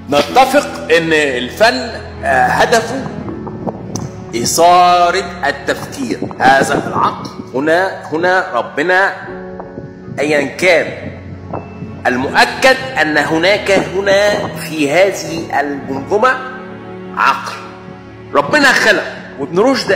نتفق ان الفن هدفه إثارة التفكير، هذا العقل. هنا ربنا أيا كان، المؤكد أن هناك هنا في هذه الجمجمة عقل ربنا خلق. وابن رشد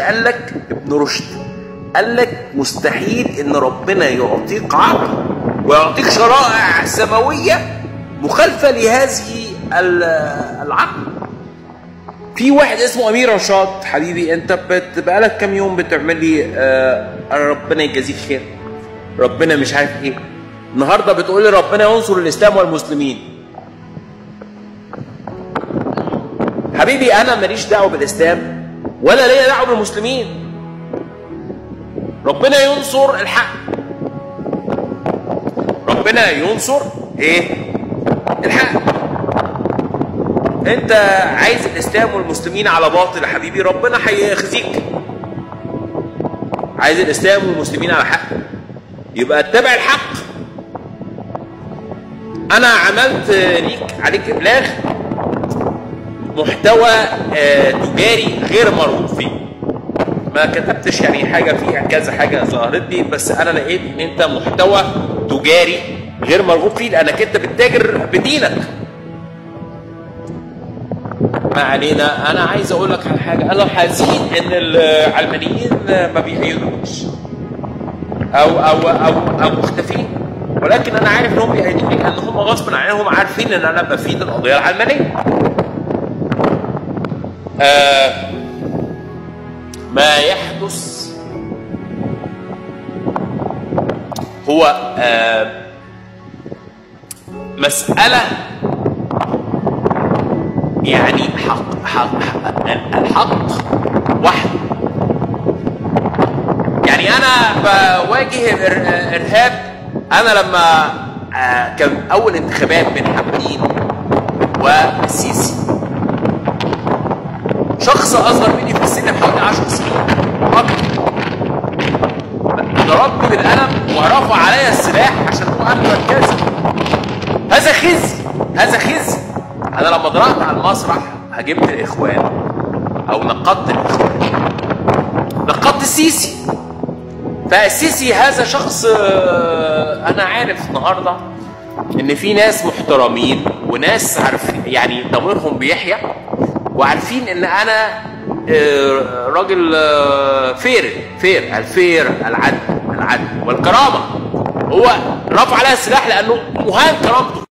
قال لك مستحيل ان ربنا يعطيك عقل ويعطيك شرائع سماوية مخالفة لهذه العقل. في واحد اسمه امير رشاد، حبيبي انت بقالك كام يوم بتعمل لي ربنا يجازيك خير، ربنا مش عارف ايه، النهارده بتقول لي ربنا ينصر الاسلام والمسلمين. حبيبي انا ماليش دعوه بالاسلام ولا ليا دعوه بالمسلمين، ربنا ينصر الحق، ربنا ينصر ايه؟ الحق. انت عايز الاسلام والمسلمين على باطل يا حبيبي، ربنا هيخزيك. عايز الاسلام والمسلمين على حق، يبقى اتبع الحق. انا عملت عليك ابلاغ محتوى تجاري غير مرغوب فيه، ما كتبتش يعني حاجه فيها كذا حاجه ظهرت لي، بس انا لقيت ان انت محتوى تجاري غير مرغوب فيه لانك انت بتتاجر بدينك. ما علينا. انا عايز اقول لك على حاجه، انا حزين ان العلمانيين ما بيأيدونيش او مختفين، ولكن انا عارف انهم بيأيدوني لان هم غصب عنهم عارفين ان انا بفيد القضيه العلمانيه. ما يحدث هو مسألة يعني الحق وحده. يعني أنا بواجه إرهاب. أنا لما كان أول انتخابات بين حمدين والسيسي، شخص أصغر مني في السن بحوالي 10 سنين ضربني بالقلم ورفع عليا السلاح عشان هو قال مركزي. هذا خزي، هذا خزي. أنا لما ضربت على المسرح هجمت الإخوان أو نقدت الإخوان، نقدت السيسي. فالسيسي هذا شخص أنا عارف النهارده إن في ناس محترمين وناس عارفين يعني ضميرهم بيحيا وعارفين إن أنا راجل فير الفير العدل والكرامة. هو رفع عليها السلاح لأنه مهان كرامته.